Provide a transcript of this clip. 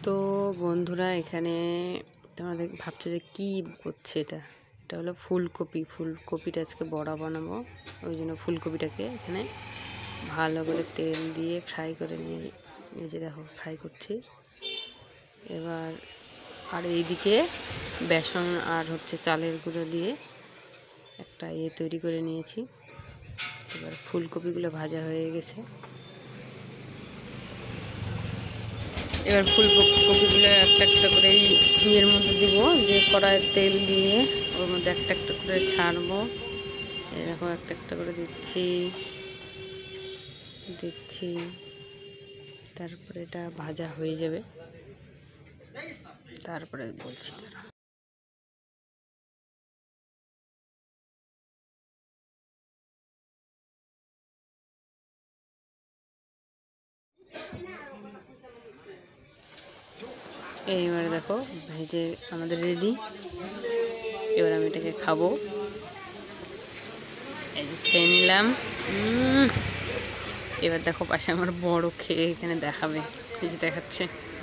তো বন্ধুরা এখানে তোমাদের ভাবছো যে কী করছে এটা হলো ফুলকপিটা আজকে বড়া বানাবো। ওই জন্য ফুলকপিটাকে এখানে ভালো করে তেল দিয়ে ফ্রাই করে নিয়ে এই যে দেখো ফ্রাই করছি এবার। আর এইদিকে বেসন আর চালের গুঁড়ো দিয়ে একটা তৈরি করে নিয়েছি। এবার ফুলকপিগুলো ভাজা হয়ে গেছে। এবার ফুলকপিগুলো একটা একটা করে ইয়ের মধ্যে দিব, যে কড়াইয়ের তেল দিয়ে ওর মধ্যে একটা একটা করে ছাড়বো। এরকম একটা একটা করে দিচ্ছি তারপরে এটা ভাজা হয়ে যাবে, তারপরে বলছি তারা। এইবারে দেখো ভেজে আমাদের রেডি। এবার আমি এটাকে খাবো। এই যে খেয়ে নিলাম। এবার দেখো পাশে আমার বড় খেয়ে এখানে দেখাবে, এই যে দেখাচ্ছে।